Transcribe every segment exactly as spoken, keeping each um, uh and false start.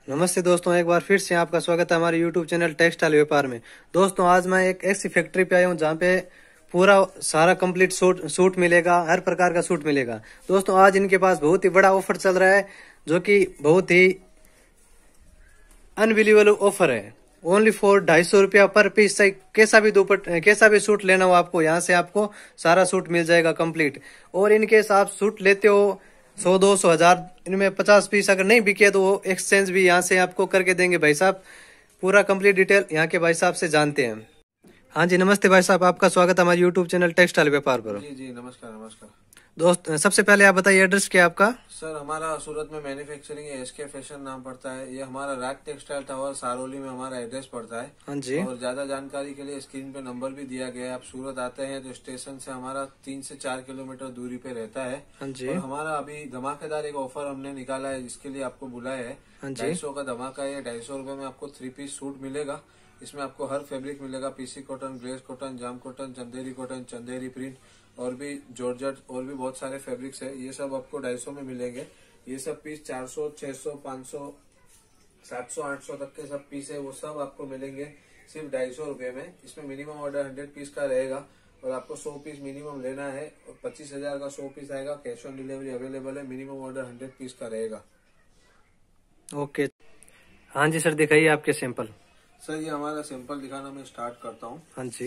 नमस्ते दोस्तों, एक बार फिर से आपका स्वागत है हमारे यूट्यूब चैनल टेक्सटाइल व्यापार में। दोस्तों आज मैं एक ऐसी फैक्ट्री पे आया हूँ जहाँ पे पूरा सारा कंप्लीट सूट सूट मिलेगा, हर प्रकार का सूट मिलेगा। दोस्तों आज इनके पास बहुत ही बड़ा ऑफर चल रहा है जो कि बहुत ही अनबिलीवेबल ऑफर है। ओनली फॉर ढाई सौ रुपया पर पीस। कैसा भी दुपट कैसा भी सूट लेना हो आपको, यहाँ से आपको सारा सूट मिल जाएगा कंप्लीट। और इनकेस आप सूट लेते हो सौ दो सौ हजार, इनमें पचास पीस अगर नहीं बिके तो वो एक्सचेंज भी यहाँ से आपको करके देंगे भाई साहब। पूरा कंप्लीट डिटेल यहाँ के भाई साहब से जानते हैं। हाँ जी नमस्ते भाई साहब, आपका स्वागत है हमारे यूट्यूब चैनल टेक्सटाइल व्यापार पर। जी जी नमस्कार नमस्कार दोस्त सबसे पहले आप बताइए एड्रेस क्या है आपका? सर हमारा सूरत में मैन्युफैक्चरिंग है, एसके फैशन नाम पड़ता है। ये हमारा राग टेक्सटाइल टावर सारोली में हमारा एड्रेस पड़ता है। हाँ जी। और ज्यादा जानकारी के लिए स्क्रीन पे नंबर भी दिया गया है। आप सूरत आते हैं तो स्टेशन से हमारा तीन से चार किलोमीटर दूरी पे रहता है। हाँ जी। और हमारा अभी धमाकेदार एक ऑफर हमने निकाला है जिसके लिए आपको बुलाया है। हाँ जी। ढाई सौ का धमाका है। ढाई सौ रूपये में आपको थ्री पीस सूट मिलेगा। इसमें आपको हर फैब्रिक मिलेगा, PC cotton, glaze cotton, jam cotton, Chanderi cotton, Chanderi print और भी जॉर्जेट और भी बहुत सारे फैब्रिक्स है। ये सब आपको ढाई सौ में मिलेंगे। ये सब पीस चार सौ, छह सौ, पाँच सौ, सात सौ, आठ सौ तक के सब पीस है, वो सब आपको मिलेंगे सिर्फ ढाई सौ रूपये में। इसमें मिनिमम ऑर्डर हंड्रेड पीस का रहेगा और आपको सौ पीस मिनिमम लेना है और पच्चीस हजार का सौ पीस आएगा। कैश ऑन डिलीवरी अवेलेबल है। मिनिमम ऑर्डर हंड्रेड पीस का रहेगा। ओके। हाँ जी सर, दिखाइए आपके सैंपल। सर ये हमारा सैंपल दिखाना मैं स्टार्ट करता हूँ। हाँ जी।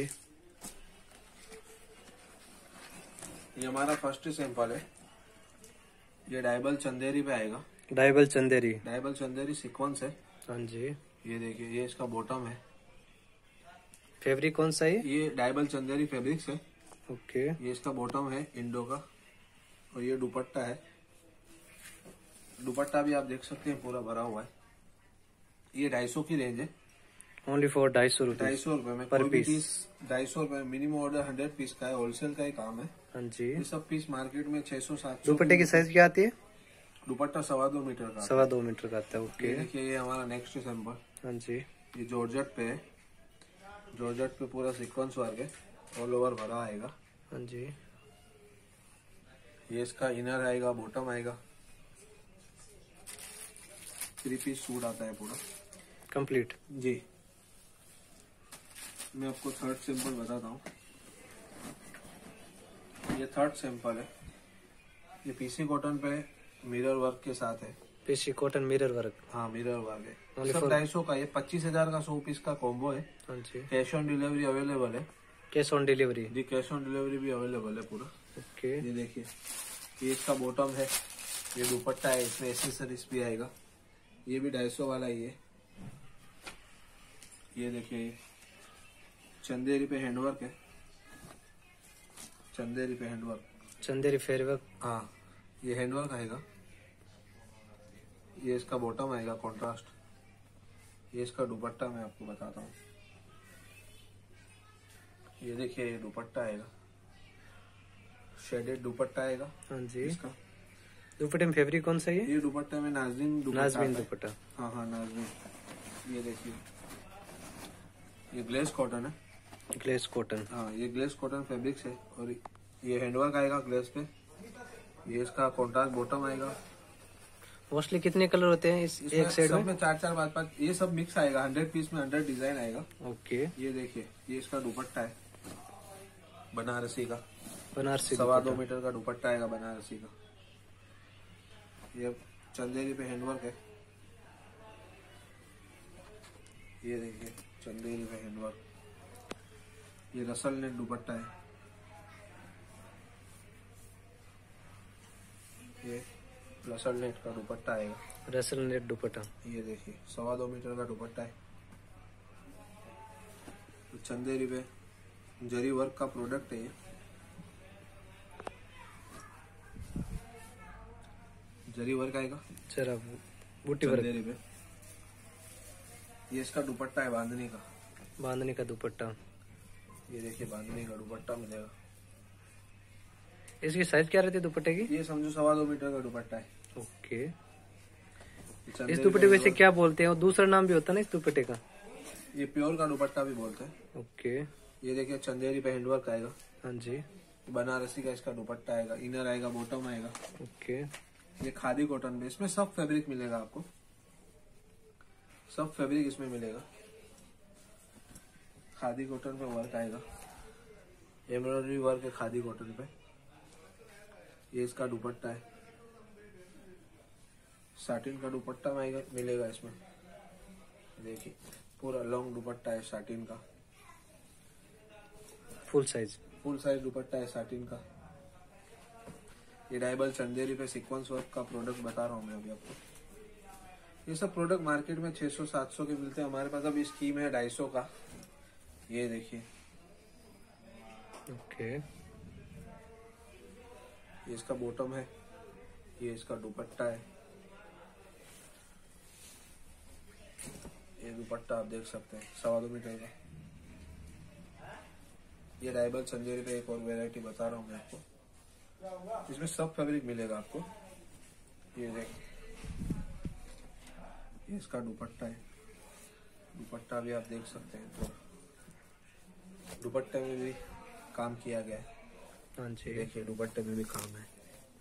ये हमारा फर्स्ट सैंपल है। ये डायबल चंदेरी पे आएगा। Dyeable Chanderi. Dyeable Chanderi sequence है। हाँ जी। ये देखिए, ये इसका बॉटम है। फैब्रिक कौन सा है? ये डायबल चंदेरी फैब्रिक्स है। ओके। ये इसका बॉटम है इंडो का। और ये दुपट्टा है। दुपट्टा भी आप देख सकते हैं पूरा भरा हुआ है। ये ढाई सौ की रेंज है। ओनली फॉर ढाई सौ रुपए ढाई सौ रूपये में पर कोई भी पीस। पीस ढाई सौ रूपये। मिनिमम ऑर्डर हंड्रेड पीस का है। होलसेल का ही काम है। हाँ जी। ये सब पीस मार्केट में छह सौ सात सौ। दुपट्टे की साइज क्या आती है? दुपट्टा सवा दो मीटर का। सवा दो मीटर का आता है। ओके। ये देखिए, ये हमारा नेक्स्ट सैंपल। हाँ जी। ये जॉर्जेट पे है। जॉर्जेट पे पूरा सीक्वेंस वर्क है, ऑल ओवर भरा आएगा। हाँ जी। ये इसका इनर आएगा, बॉटम आएगा। थ्री पीस सूट आता है पूरा कंप्लीट। जी। मैं आपको थर्ड सैंपल बताता हूँ। ये थर्ड सैंपल है। ये पीसी कॉटन पे मिरर वर्क के साथ है। PC cotton mirror work. हाँ मिरर वर्क है। Only सब for- ढाई सौ का। ये पच्चीस हजार का सौ पीस का कॉम्बो है। हाँ जी। कैश ऑन डिलीवरी अवेलेबल है। Cash on delivery. जी कैश ऑन डिलीवरी भी अवेलेबल है पूरा। ओके। ये देखिए, ये इसका बॉटम है। ये दुपट्टा है, इसमें एसेसरीज भी आएगा। ये भी ढाई सौ वाला ही है। ये देखिए, चंदेरी पे हैंडवर्क है। चंदेरी पे हैंडवर्क। चंदेरी फेरवर्क। हाँ, ये हैंडवर्क आएगा। ये इसका बॉटम आएगा कॉन्ट्रास्ट। ये इसका दुपट्टा मैं आपको बताता हूँ। ये देखिए, ये दुपट्टा आएगा, शेडेड दुपट्टा आएगा। हाँ जी। इसका दुपट्टे में फैब्रिक कौन सा है? ये दुपट्टे में नाजरीन दुपट्टा नाजमीन आता है। दुपट्टा। हाँ हाँ नाजरीन। ये देखिए, ये ग्लेस कॉटन है। Glace cotton. हाँ, ये ग्लेस कॉटन फैब्रिक्स है। और ये हैंडवर्क आएगा ग्लेस पे। ये इसका कॉन्ट्रास्ट बॉटम आएगा। मोस्टली कितने कलर होते हैं इस एक सेट सब में? में चार चार पाँच पाँच ये सब मिक्स आएगा। हंड्रेड पीस में हंड्रेड डिजाइन आएगा। ओके। ये देखिए, ये इसका दुपट्टा है बनारसी का। बनारसी सवा दुपट्टा। दो मीटर का दुपट्टा आएगा बनारसी का। ये चंदेरी पे हैंडवर्क है। ये देखिए, चंदेरी पे हैंडवर्क। ये रसल नेट दुपट्टा है। ये रसल नेट का दुपट्टा आएगा। Russell net dupatta. ये देखिए, सवा दो मीटर का दुपट्टा है। तो चंदेरी पे जरी वर्क का प्रोडक्ट है ये। जरी वर्क आएगा जरा बूटी वर्क। चंदेरी पे। ये इसका दुपट्टा है बांधनी का। बांधने का दुपट्टा। ये देखिए, बांधनी का दुपट्टा मिलेगा। इसकी साइज क्या रहती है दुपट्टे की? ये समझो सवा दो मीटर का दुपट्टा है। ओके। चंदेरी इस दुपट्टे पे वैसे क्या बोलते हैं और दूसरा नाम भी होता है ना इस दुपट्टे का? ये प्योर का दुपट्टा भी बोलते हैं। ओके। ये देखिए, चंदेरी पे हैंडवर्क आएगा। हाँ जी। बनारसी का इसका दुपट्टा आएगा, इनर आएगा, बॉटम आएगा। ओके। ये खादी कॉटन में, इसमें सब फैब्रिक मिलेगा आपको। सब फैब्रिक इसमें मिलेगा। खादी कॉटन पे वर्क आएगा, एम्ब्रॉयडरी वर्क है खादी कॉटन पे। ये इसका दुपट्टा है, साटिन का दुपट्टा मिलेगा इसमें। देखिए पूरा लॉन्ग दुपट्टा है साटिन का, full size full size dupatta है साटिन का। ये डायबल चंदेरी पे सीक्वेंस वर्क का प्रोडक्ट बता रहा हूँ मैं अभी आपको। ये सब प्रोडक्ट मार्केट में छह सौ सात सौ के मिलते हैं, हमारे पास अभी स्कीम है ढाई सौ का। ये देखिए, ओके। ये इसका बॉटम है, ये इसका दुपट्टा है। ये दुपट्टा आप देख सकते हैं सवा दो मीटर का। ये डायबल चंदेरी पे एक और वैरायटी बता रहा हूँ मैं आपको, इसमें सब फैब्रिक मिलेगा आपको। ये देख, ये इसका दुपट्टा है, दुपट्टा भी आप देख सकते हैं। तो दुपट्टे में भी काम किया गया है। हाँ जी, देखिए दुपट्टे में भी काम है।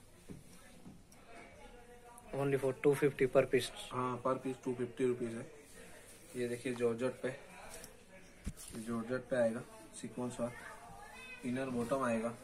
Only for two fifty per piece. हाँ, per piece to fifty rupees है। ये देखिए जॉर्जेट पे, जॉर्जेट पे आएगा सीक्वेंस वर्क, इनर बॉटम आएगा।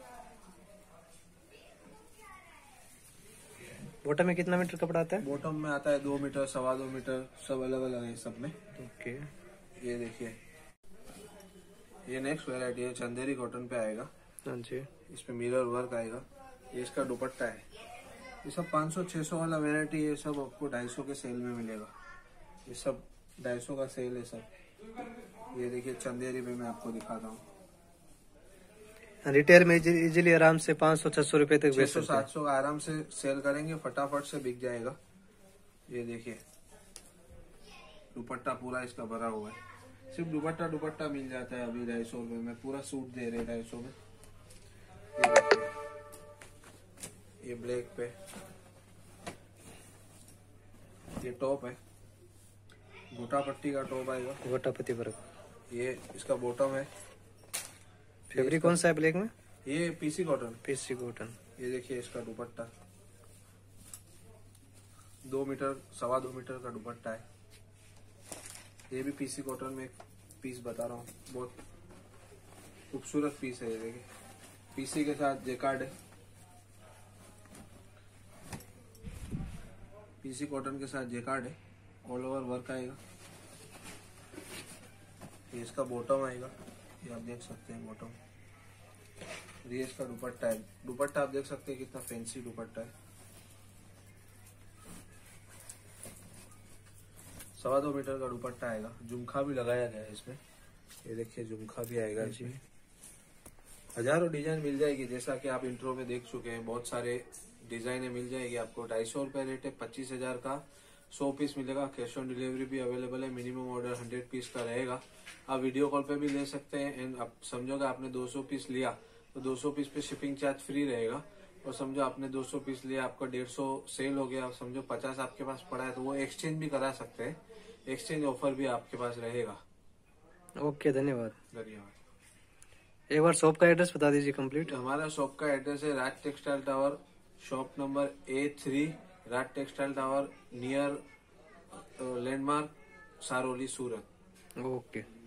बॉटम में कितना मीटर कपड़ा आता है? बॉटम में आता है दो मीटर, सवा दो मीटर, सब अलग अलग है सब में। ओके। ये देखिए, ये नेक्स्ट वैरायटी है, चंदेरी कॉटन पे आएगा। हाँ जी, इसमें मिरर वर्क आएगा। ये इसका दुपट्टा है। ये सब पाँच सौ छह सौ वाला वैरायटी, ये सब आपको ढाई सौ के सेल में मिलेगा। ये सब ढाई सौ का सेल है सब। ये देखिए चंदेरी पे मैं आपको दिखाता हूँ। रिटेल में इजीली आराम से पाँच सौ छह सौ रुपए तक छह सौ सात सौ का आराम से सेल करेंगे, फटाफट से बिक जाएगा। ये देखिए दुपट्टा पूरा इसका भरा हुआ है। सिर्फ दुपट्टा दुपट्टा मिल जाता है अभी ढाई सौ रुपए में, पूरा सूट दे रहे ढाई सौ में। ये देखिए, ये ब्लैक पे ये टॉप है, गोटा पट्टी का टॉप आएगा, गोटा पत्ती वर्क। ये इसका बॉटम है। फैब्रिक कौन सा है ब्लैक में? ये पीसी कॉटन, पीसी कॉटन। ये देखिए इसका दुपट्टा, दो मीटर सवा दो मीटर का दुपट्टा है। ये भी पीसी कॉटन में पीस बता रहा हूँ, बहुत खूबसूरत पीस है। ये देखिए पीसी के साथ जेकार्ड है, पीसी कॉटन के साथ जेकार्ड है, ऑल ओवर वर्क आएगा। ये इसका बॉटम आएगा, ये आप देख सकते हैं बॉटम। ये इसका दुपट्टा है, दुपट्टा आप देख सकते हैं कितना फैंसी दुपट्टा है। सवा दो मीटर का दुपट्टा आएगा, झुमका भी लगाया गया है इसमें। ये देखिए झुमका भी आएगा इसमें। हजारों डिजाइन मिल जाएगी, जैसा कि आप इंट्रो में देख चुके हैं। बहुत सारे डिजाइने मिल जाएगी आपको। ढाई सौ रुपए रेट है, पच्चीस हजार का सौ पीस मिलेगा। कैश ऑन डिलीवरी भी अवेलेबल है। मिनिमम ऑर्डर हंड्रेड पीस का रहेगा। आप वीडियो कॉल पे भी ले सकते हैं। एंड आप समझोगे आपने दो सौ पीस लिया तो दो सौ पीस पे शिपिंग चार्ज फ्री रहेगा। और समझो आपने दो सौ पीस लिया, आपका डेढ़ सौ सेल हो गया, समझो पचास आपके पास पड़ा है, तो वो एक्सचेंज भी करा सकते हैं। एक्सचेंज ऑफर भी आपके पास रहेगा। ओके, धन्यवाद। धन्यवाद। एक बार शॉप का एड्रेस बता दीजिए कंप्लीट। हमारा शॉप का एड्रेस है Raj textile tower, shop number A three, Raj textile tower, near landmark, Saroli, Surat. Okay.